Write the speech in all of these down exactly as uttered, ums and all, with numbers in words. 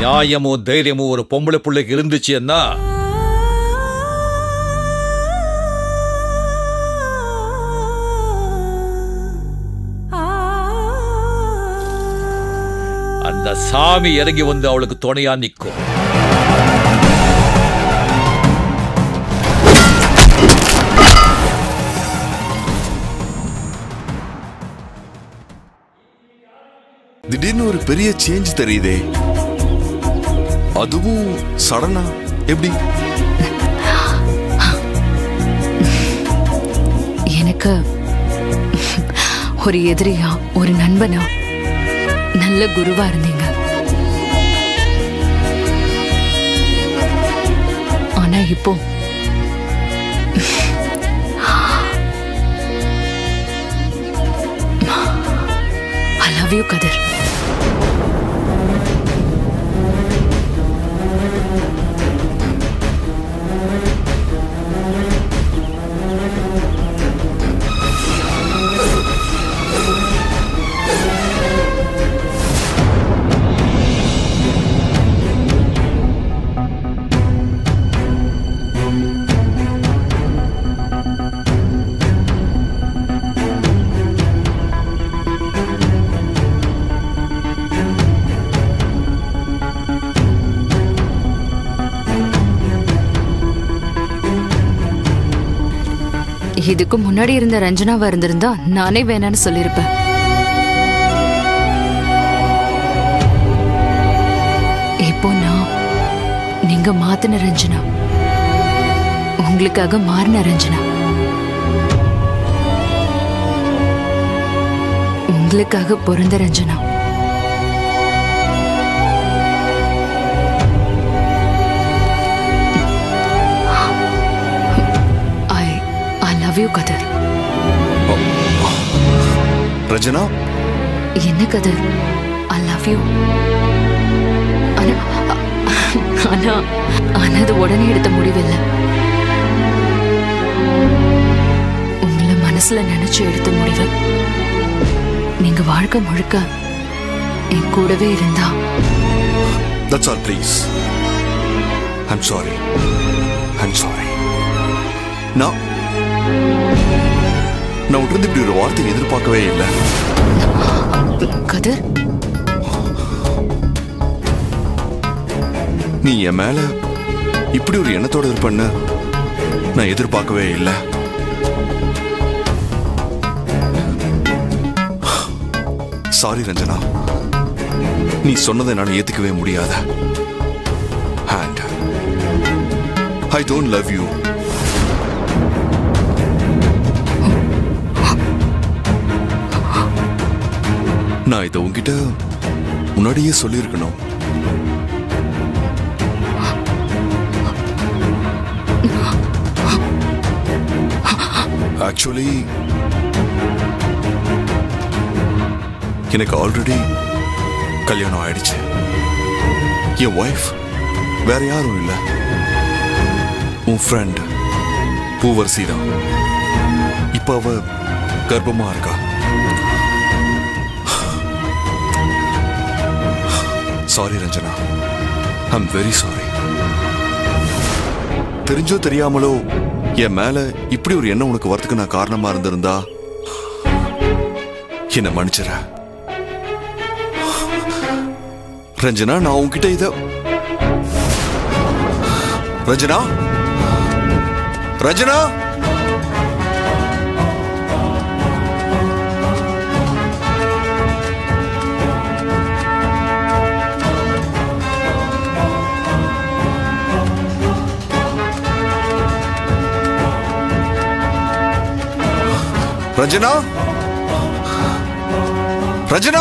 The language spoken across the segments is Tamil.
நியாயமும் தைரியமும் ஒரு பொம்பளை பிள்ளைக்கு இருந்துச்சுன்னா அந்த சாமி இறங்கி வந்து அவளுக்கு துணையா நிற்கும். திடீர்னு ஒரு பெரிய சேஞ்ச் தெரியுதே, அதுவும் சடனா எப்படி? எனக்கு ஒரு எதிரியா ஒரு நண்பனா நல்ல குருவா இருந்தீங்க. ஆனா இப்போ I love you கதிர். இதுக்கு முன்னாடி இருந்த ரஞ்சனாவா இருந்திருந்தா நானே வேணான்னு சொல்லிருப்பேன். இப்போ நான் நீங்க மாத்தின ரஞ்சனா, உங்களுக்காக மாறின ரஞ்சனா, உங்களுக்காக பிறந்த ரஞ்சனா. கதிர். ரஞ்சனா, என்ன கதிர்? I love you. ஆனா ஆனா ஆனா அது உடனே எடுத்த முடிவில்லை. உங்களை மனசுல நினைச்சு எடுத்த முடிவு. நீங்க வாழ்க்கை முழுக்க என் கூடவே இருந்தா. That's all, please. I'm sorry. I'm sorry. No. நான் உடனே இப்படி ஒரு வார்த்தையை எதிர்பார்க்கவே இல்லை. கதிர், நீ என் மேல இப்படி ஒரு எண்ணத்தோட இருப்பன்னு நான் எதிர்பார்க்கவே இல்லை. சாரி ரஞ்சனா, நீ சொன்னதை நான் ஏத்துக்கவே முடியாத. And I don't love you. நான் இதை உங்ககிட்ட முன்னாடியே சொல்லியிருக்கணும். ஆக்சுவலி எனக்கு ஆல்ரெடி கல்யாணம் ஆயிடுச்சு. என் ஒய்ஃப் வேற யாரும் இல்லை, உன் ஃப்ரெண்ட் பூவரசி தான். இப்ப அவ கர்ப்பமா இருக்கா. Sorry Ranjana, I'm very sorry. தெரிஞ்சோ தெரியாமலோ என் மேல இப்படி ஒரு எண்ணம் உனக்கு வரதுக்கு நான் காரணமா இருந்திருந்தா என்ன மன்னிச்சிர. ரஞ்சனா, நான் உன்கிட்ட இத ரஞ்சனா ரஞ்சனா ரஞ்சனா ரஞ்சனா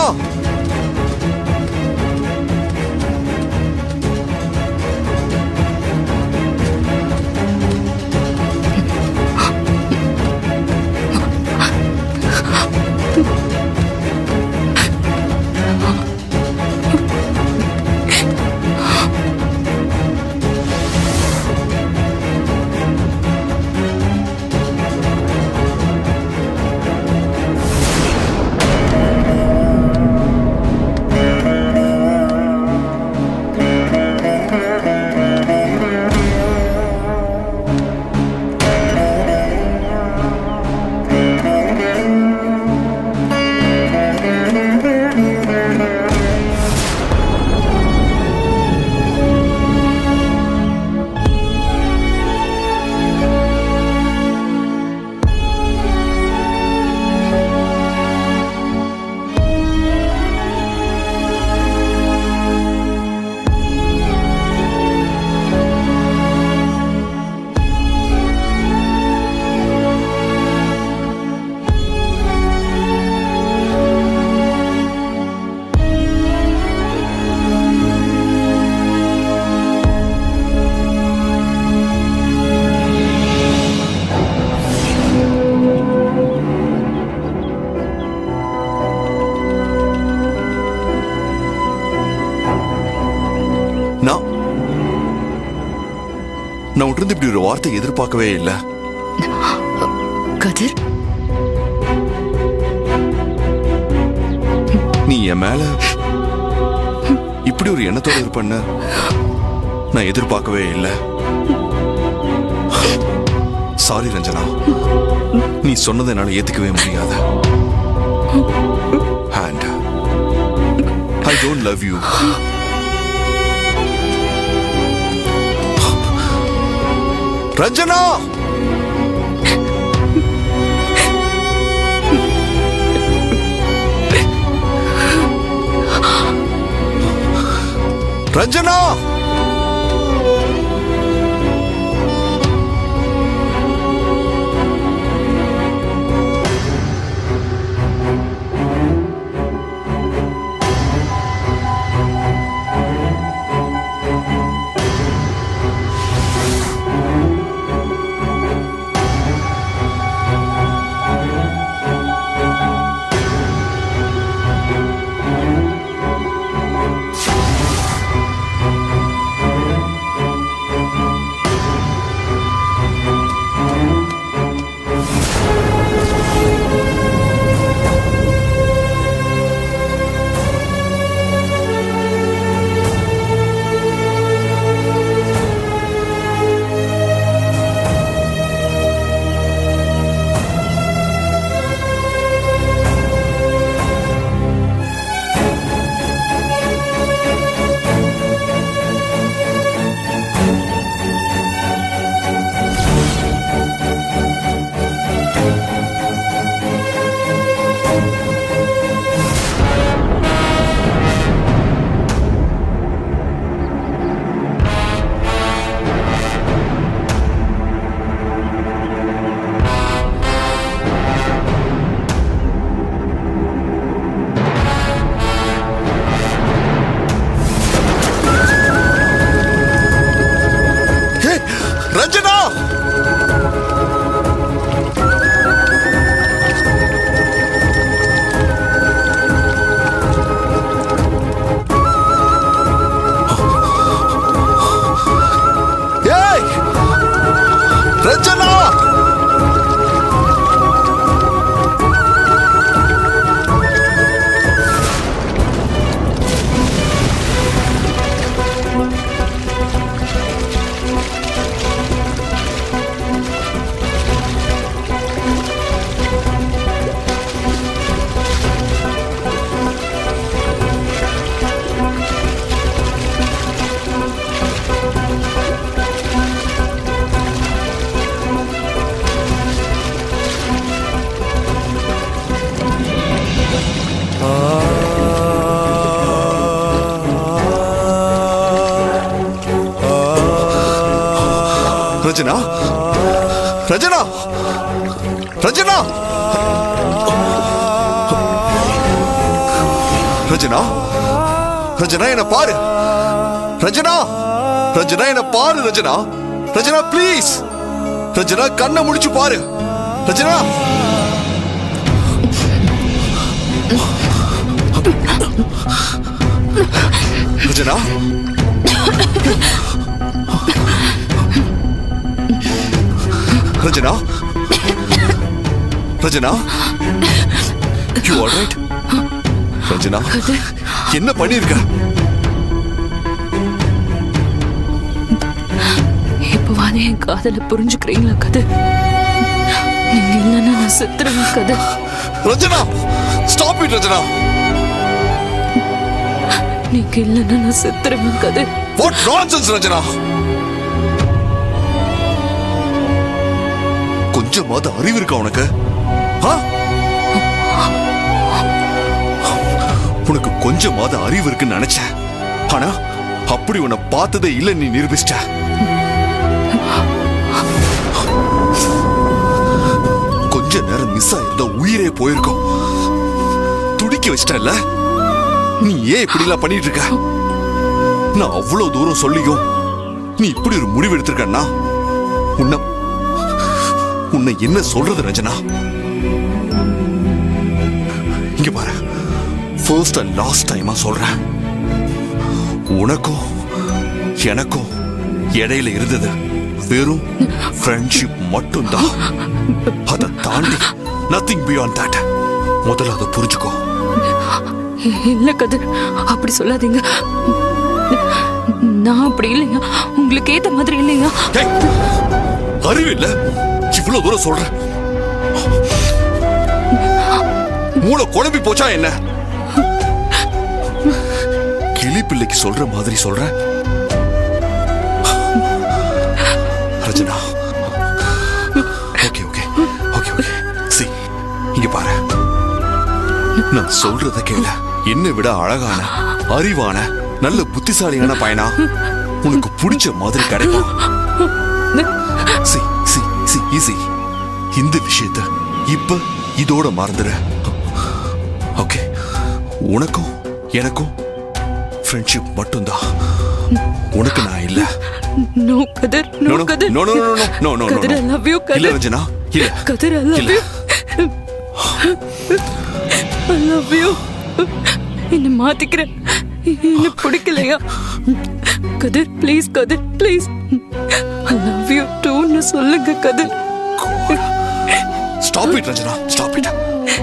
நான் நான் உட்ருந்து இப்படி ஒரு வார்த்தை எதிர்பார்க்கவே இல்லை. கதிர், நீ என் மேல இப்படி ஒரு எண்ணத்தோட இருப்பன்னு நான் எதிர்பார்க்கவே இல்லை. சாரி ரஞ்சனா, நீ சொன்னதை என்னால ஏத்துக்கவே முடியாது. And I don't love you. Ranjana, Ranjana, Ranjana, ஏய் ரஞ்சனா, ரஞ்சனா, ரஞ்சனா, ரஞ்சனா, ரஞ்சனா, ரஞ்சனா என்ன பாரு. ரஞ்சனா, ரஞ்சனா என்ன பாரு. ரஞ்சனா, ரஞ்சனா ப்ளீஸ். ரஞ்சனா கண்ணை முடிச்சு பாரு. Ranjana, Ranjana, Ranjana, Ranjana, you all right? Ranjana, என்ன பண்ணிருக்க? இப்பவானே என் காதல புரிஞ்சுக்கிறீங்களா கதிர்? நீங்க இல்லைன்னா நான் செத்துருவேன் கதிர். Ranjana, stop it Ranjana. நீங்க இல்லைன்னா நான் செத்துருவேன் கதிர். What nonsense Ranjana. கொஞ்சமாவது அறிவு இருக்கா உனக்கு? உனக்கு கொஞ்சமாவது அறிவு இருக்குன்னு நினைச்சேன். ஆனா அப்படி உன்னை பார்த்ததே இல்லை நீ நிரூபிச்சிட்ட. கொஞ்ச நேரம் மிஸ் ஆயிருந்தா உயிரே போயிருக்கும். துடிக்க வச்சிட்டல. நீ ஏன் இப்படி எல்லாம் பண்ணிட்டு இருக்க? நான் அவ்வளவு தூரம் சொல்லியும் நீ இப்படி ஒரு முடிவு எடுத்திருக்கன்னா உன்னை உன்னை என்ன சொல்றது ரஞ்சனா? இங்க பாரு, ஃபர்ஸ்ட் அண்ட் லாஸ்ட் டைமா சொல்றேன். உனக்கும் எனக்கும் இடையில இருந்தது வெறும் ஃப்ரெண்ட்ஷிப் மட்டும்தான். அதை தாண்டி நத்திங் பியாண்ட் தட். முதல்ல அதை புரிஞ்சுக்கோ. இல்ல கதிர், அப்படி சொல்லாதீங்க. நான் அப்படி இல்லையா, உங்களுக்கு ஏத்த மாதிரி இல்லையா. அறிவு இல்ல இவ்வளவு தூரம் சொல்ற. மூளை குழம்பி போச்சா என்ன? கிளி பிள்ளைக்கு சொல்ற மாதிரி சொல்ற. Rajana, okay okay okay okay சி, இங்க பாரு, நான் சொல்றத கேள. என்னை விட அழகான, அறிவான, நல்ல புத்திசாலியான பையனா உனக்கு பிடிச்ச மாதிரி கிடைக்கும். சி சி சி ஈஸி. இந்த விஷயத்த இப்ப இதோட மறந்துற. ஓகே, உனக்கும் எனக்கும் ஃப்ரெண்ட்ஷிப் மட்டும்தான். உனக்கு நான் இல்ல. No Kathir, no Kathir, no no no no no no Kathir, I love you Kathir. இல்ல ரஞ்சனா, இல்ல கதிர், I love you. I love you. என்ன மாத்திக்கிறேன். என்ன பிடிக்கலையா Kathir? Please Kathir, please. I love you too ன்னு சொல்லுங்க கதிர். Stop it Ranjana, stop it.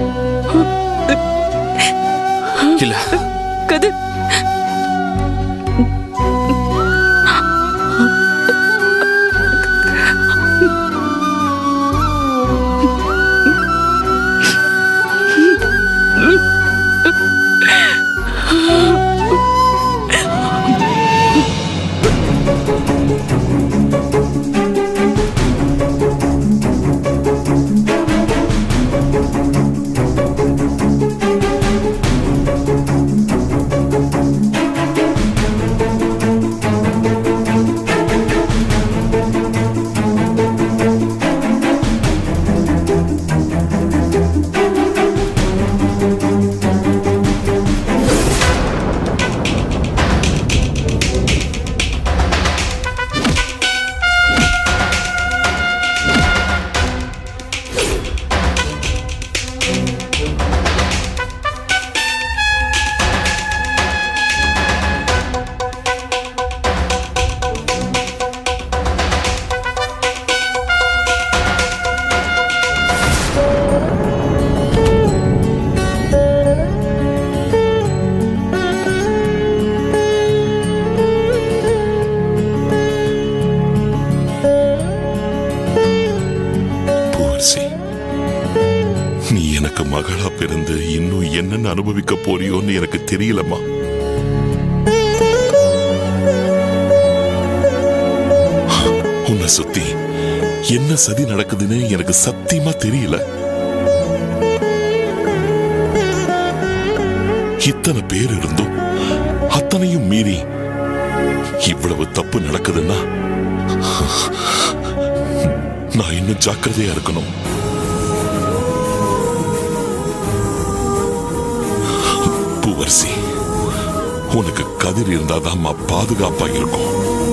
இல்ல கதிர். நீ எனக்கு மகளா பிறந்து இன்னும் என்னென்ன அனுபவிக்க போறியோன்னு எனக்கு தெரியலம்மா. உன்னை சுத்தி என்ன சதி நடக்குதுன்னு எனக்கு சத்தியமா தெரியல. இத்தனை பேர் இருந்தும் அத்தனையும் மீறி இவ்வளவு தப்பு நடக்குதுன்னா நான் இன்னும் ஜாக்கிரதையா இருக்கணும். பூவரசி, உனக்கு கதிர் இருந்தாதான் பாதுகாப்பா இருக்கும்.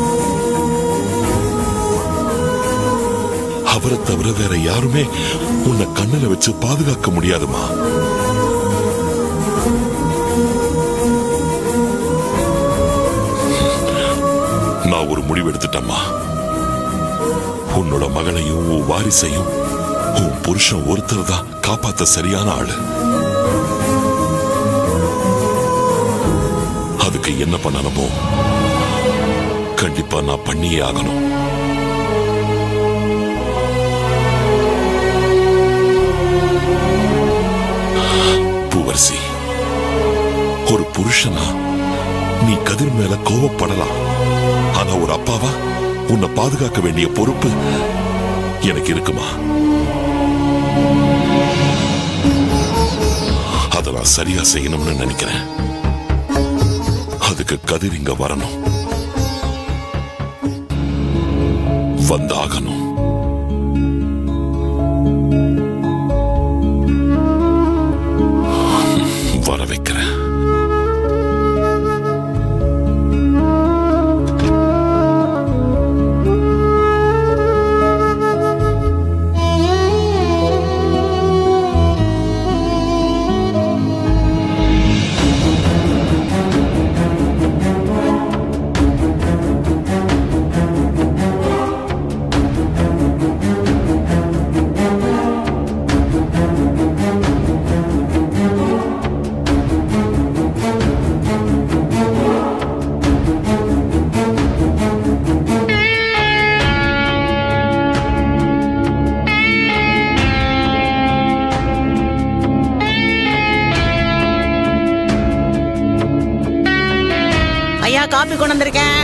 அவரை தவிர வேற யாருமே உன்னை கண்ணுல வச்சு பாதுகாக்க முடியாதுமா. நான் ஒரு முடிவு எடுத்துட்டேம்மா. உன்னோட மகளையும் உன் வாரிசையும் உன் புருஷன் ஒருத்தர் தான் காப்பாத்த சரியான ஆளு. அதுக்கு என்ன பண்ணணுமோ கண்டிப்பா நான் பண்ணியே ஆகணும். பூவரசி, ஒரு புருஷனா நீ கதிர் மேல கோவப்படலாம். ஆனா ஒரு அப்பாவா உன்னை பாதுகாக்க வேண்டிய பொறுப்பு எனக்கு இருக்குமா? அதை நான் சரியா செய்யணும்னு நினைக்கிறேன். அதுக்கு கதிர் இங்க வரணும், வந்தாகணும். வர வைக்கிறேன். ஐயா காபி கொண்டு வந்திருக்கேன்.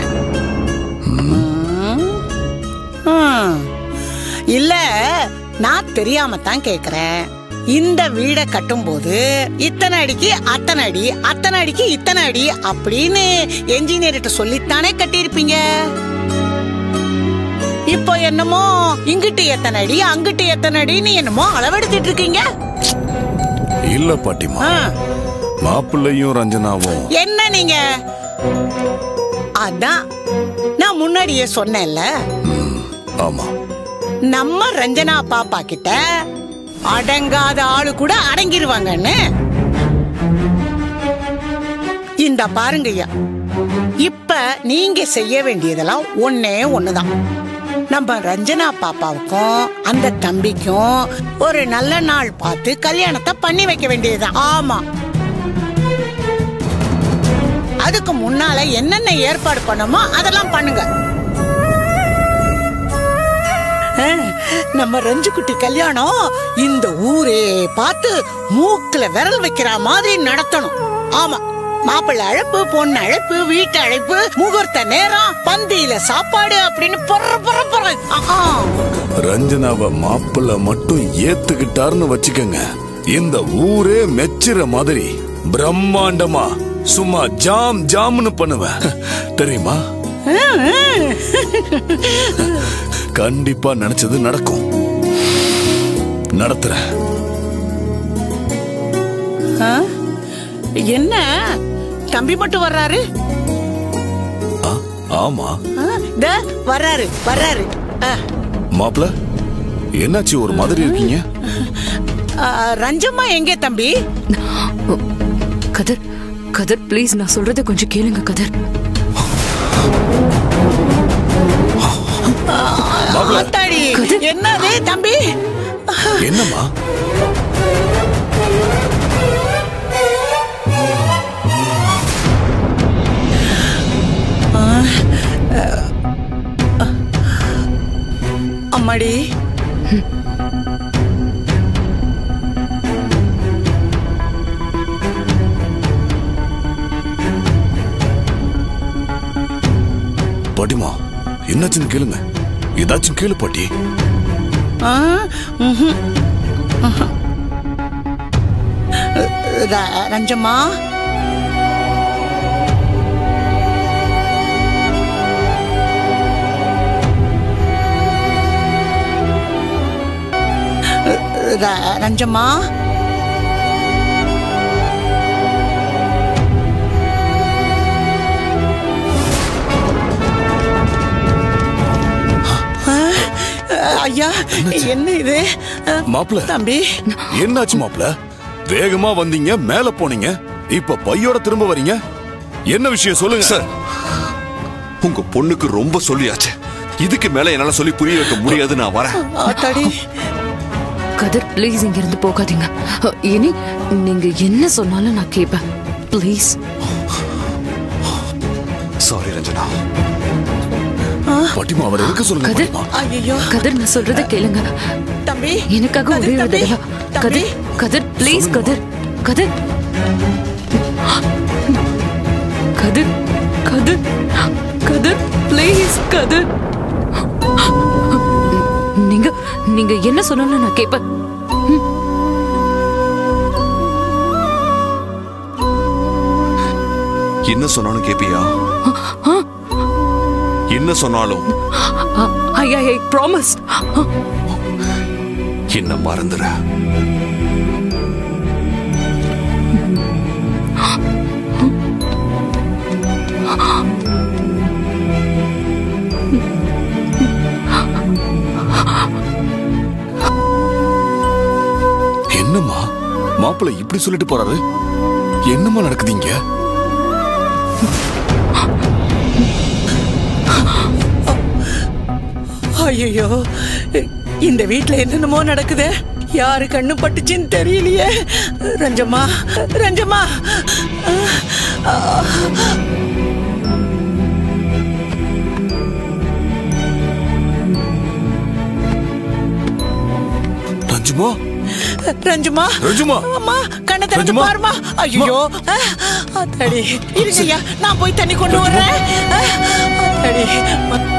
இல்ல நான் தெரியாம தான் கேக்குறேன். இந்த வீடை கட்டும் போது இத்தனை அடிக்கு அத்தனை அடி அத்தனை அடிக்கு இத்தனை அடி அப்படின்னு என்ஜினியர்கிட்ட சொல்லித்தானே கட்டியிருப்பீங்க. இப்போ என்னமோ இங்கிட்டு எத்தனை அடி அங்கிட்டு எத்தனை அடின்னு என்னமோ அளவெடுத்துட்டு இருக்கீங்க. இல்ல பாட்டிமா, மாப்பிள்ளையும் ரஞ்சனாவும் என்ன நீங்க அதான் நான் முன்னாடியே சொன்னேன்ல. ஆமா, நம்ம ரஞ்சனா பாப்பா கிட்ட அடங்காத ஆளு கூட அடங்கிருவாங்கன்னு. இந்த பாருங்கய்யா, இப்ப நீங்க செய்ய வேண்டியதெல்லாம் ஒன்னே ஒண்ணுதான். நம்ம ரஞ்சனா பாப்பாவுக்கும் அந்த தம்பிக்கும் ஒரு நல்ல நாள் பார்த்து கல்யாணத்தை பண்ணி வைக்க வேண்டியதுதான். ஆமா, அதுக்கு முன்னால என்னென்ன ஏற்பாடு பண்ணமோ அதெல்லாம் பண்ணுங்க. நம்ம ரஞ்சுக்குட்டி கல்யாணம் இந்த ஊரே பார்த்து மூக்குல விரல் வைக்கிற மாதிரி நடத்தணும். ஆமா, மாப்பிள்ளை அழைப்பு, பொண்ணு அழைப்பு, வீட்டு அழைப்பு, முகூர்த்த நேரம், பந்தியில சாப்பாடு அப்படின்னு பொற பொற பொற. ரஞ்சனாவை மாப்பிள்ளை மட்டும் ஏத்துக்கிட்டாருன்னு வச்சுக்கோங்க, இந்த ஊரே மெச்சுற மாதிரி பிரம்மாண்டமா சும்மா ஜாம் ஜாம்னு பண்ணுவேன் தெரியுமா? கண்டிப்பா நினைச்சது நடக்கும். நடத்துறேன். என்ன தம்பி மட்டும் வர்றாரு? ஆமா, வர்றாரு வர்றாரு. மாப்பிள்ள, என்னாச்சு ஒரு மாதிரி இருக்கீங்க? ரஞ்சம்மா எங்கே தம்பி? கதிர், கதிர் ப்ளீஸ் நான் சொல்றத கொஞ்சம் கேளுங்க கதிர். என்னது தம்பி? என்னம்மா? அம்மாடி, பாட்டிமா என்னாச்சுன்னு கேளுங்க. ஏதாச்சும் கேளு பாட்டி. ரஞ்சம்மா, ரஞ்சம்மா, ஐயா என்ன இது? மாப்பிள்ள தம்பி என்னாச்சு மாப்பிள்ள? வேகமா வந்தீங்க, மேல போனீங்க, இப்ப பையோட திரும்ப வரீங்க. என்ன விஷயம் சொல்லுங்க சார். உங்க பொண்ணுக்கு ரொம்ப சொல்லியாச்சு, இதுக்கு மேல என்னால சொல்லி புரிய வைக்க முடியாது. நான் வரேன். கதிர் ப்ளீஸ் இங்க இருந்து போகாதீங்க. இனி நீங்க என்ன சொன்னாலும் நான் கேட்பேன். ப்ளீஸ். சாரி ரஞ்சனா. பாட்டிமா அவர் இருக்க சொல்லுங்க. கதிர், ஐயோ கதிர் நான் சொல்றத கேளுங்க தம்பி. எனக்காக ஒரே ஒரு தடவை கதிர், கதிர் please Kathir, Kathir, Kathir, Kathir, Kathir please கதிர். நீங்க நீங்க என்ன சொன்னாலும் நான் கேட்பேன். என்ன சொன்னாலும் கேப்பியா? என்ன சொன்னாலும் ஐ ஐ ஐ ப்ராமிஸ். என்ன மறந்துற. என்னம்மா மாப்பிள்ளை இப்படி சொல்லிட்டு போறாரு? என்னம்மா நடக்குதுங்க? ஐயோ, இந்த வீட்டுல என்னென்னமோ நடக்குது. யாரு கண்ணு பட்டுச்சுன்னு தெரியலையே. ரஞ்சம்மா, ரஞ்சம்மா. ரஞ்சுமா, ரஞ்சுமா, ரஞ்சுமா, அம்மா கண்ணை கண்ணை திறந்து ரஞ்சிமா. பாருமா. ஐயோ அத்தாடி இருங்கய்யா, நான் போய் தண்ணி கொண்டு வரேன். அத்தாடி